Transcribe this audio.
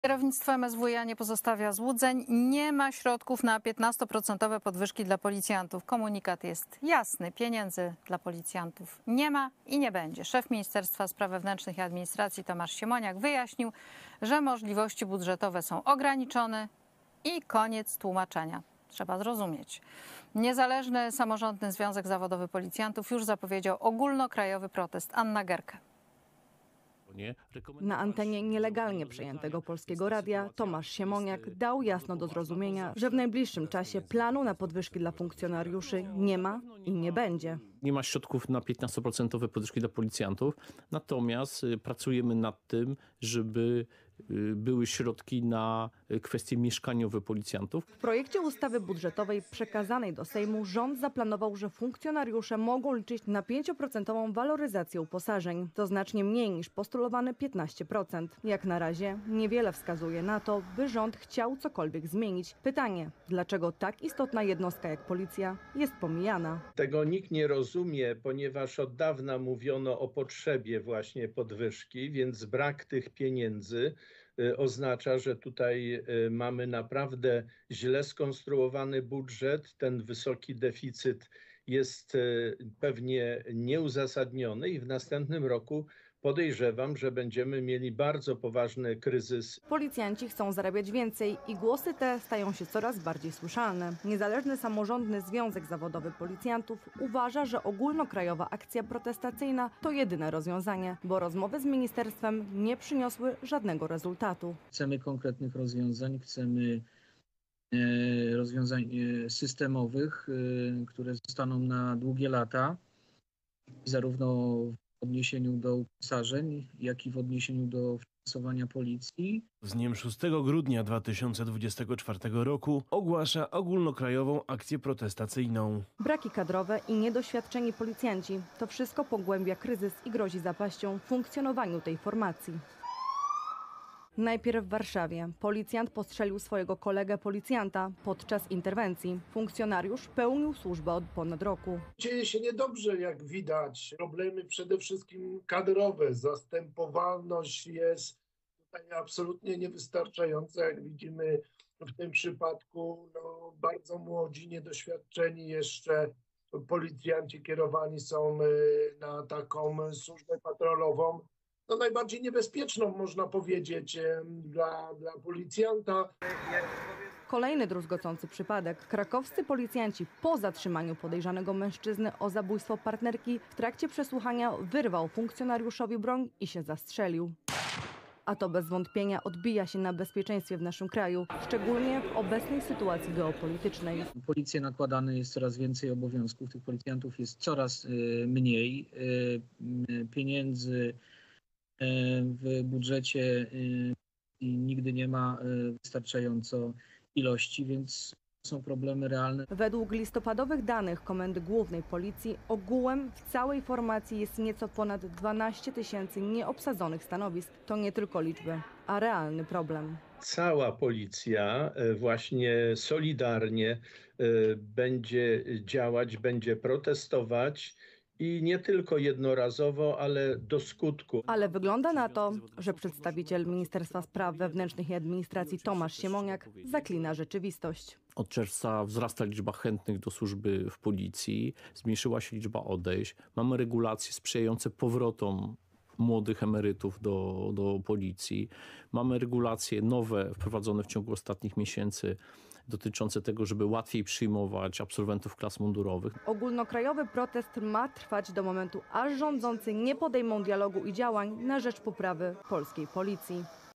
Kierownictwo MSWiA nie pozostawia złudzeń. Nie ma środków na 15% podwyżki dla policjantów. Komunikat jest jasny. Pieniędzy dla policjantów nie ma i nie będzie. Szef Ministerstwa Spraw Wewnętrznych i Administracji Tomasz Siemoniak wyjaśnił, że możliwości budżetowe są ograniczone i koniec tłumaczenia. Trzeba zrozumieć. Niezależny Samorządny Związek Zawodowy Policjantów już zapowiedział ogólnokrajowy protest. Anna Gerke. Na antenie nielegalnie przejętego Polskiego Radia Tomasz Siemoniak dał jasno do zrozumienia, że w najbliższym czasie planu na podwyżki dla funkcjonariuszy nie ma i nie będzie. Nie ma środków na 15% podwyżki dla policjantów, natomiast pracujemy nad tym, żeby były środki na kwestie mieszkaniowe policjantów. W projekcie ustawy budżetowej przekazanej do Sejmu rząd zaplanował, że funkcjonariusze mogą liczyć na 5% waloryzację uposażeń. To znacznie mniej niż postulowane 15%. Jak na razie niewiele wskazuje na to, by rząd chciał cokolwiek zmienić. Pytanie, dlaczego tak istotna jednostka jak policja jest pomijana? Tego nikt nie rozumie, ponieważ od dawna mówiono o potrzebie właśnie podwyżki, więc brak tych pieniędzy oznacza, że tutaj mamy naprawdę źle skonstruowany budżet. Ten wysoki deficyt jest pewnie nieuzasadniony i w następnym roku podejrzewam, że będziemy mieli bardzo poważny kryzys. Policjanci chcą zarabiać więcej i głosy te stają się coraz bardziej słyszalne. Niezależny Samorządny Związek Zawodowy Policjantów uważa, że ogólnokrajowa akcja protestacyjna to jedyne rozwiązanie, bo rozmowy z ministerstwem nie przyniosły żadnego rezultatu. Chcemy konkretnych rozwiązań, chcemy rozwiązań systemowych, które zostaną na długie lata, zarówno w odniesieniu do uposażeń, jak i w odniesieniu do finansowania policji. Z dniem 6 grudnia 2024 roku ogłasza ogólnokrajową akcję protestacyjną. Braki kadrowe i niedoświadczeni policjanci to wszystko pogłębia kryzys i grozi zapaścią w funkcjonowaniu tej formacji. Najpierw w Warszawie. Policjant postrzelił swojego kolegę policjanta podczas interwencji. Funkcjonariusz pełnił służbę od ponad roku. Dzieje się niedobrze, jak widać. Problemy przede wszystkim kadrowe. Zastępowalność jest tutaj absolutnie niewystarczająca. Jak widzimy w tym przypadku, bardzo młodzi, niedoświadczeni jeszcze policjanci kierowani są na taką służbę patrolową. Najbardziej niebezpieczną, można powiedzieć, dla policjanta. Kolejny druzgocący przypadek. Krakowscy policjanci po zatrzymaniu podejrzanego mężczyzny o zabójstwo partnerki w trakcie przesłuchania wyrwał funkcjonariuszowi broń i się zastrzelił. A to bez wątpienia odbija się na bezpieczeństwie w naszym kraju, szczególnie w obecnej sytuacji geopolitycznej. Policję nakładane jest coraz więcej obowiązków, tych policjantów jest coraz mniej, pieniędzy w budżecie i nigdy nie ma wystarczająco ilości, więc są problemy realne. Według listopadowych danych Komendy Głównej Policji ogółem w całej formacji jest nieco ponad 12 000 nieobsadzonych stanowisk. To nie tylko liczby, a realny problem. Cała policja właśnie solidarnie będzie działać, będzie protestować. I nie tylko jednorazowo, ale do skutku. Ale wygląda na to, że przedstawiciel Ministerstwa Spraw Wewnętrznych i Administracji Tomasz Siemoniak zaklina rzeczywistość. Od czerwca wzrasta liczba chętnych do służby w policji, zmniejszyła się liczba odejść. Mamy regulacje sprzyjające powrotom młodych emerytów do policji. Mamy regulacje nowe wprowadzone w ciągu ostatnich miesięcy dotyczące tego, żeby łatwiej przyjmować absolwentów klas mundurowych. Ogólnokrajowy protest ma trwać do momentu, aż rządzący nie podejmą dialogu i działań na rzecz poprawy polskiej policji.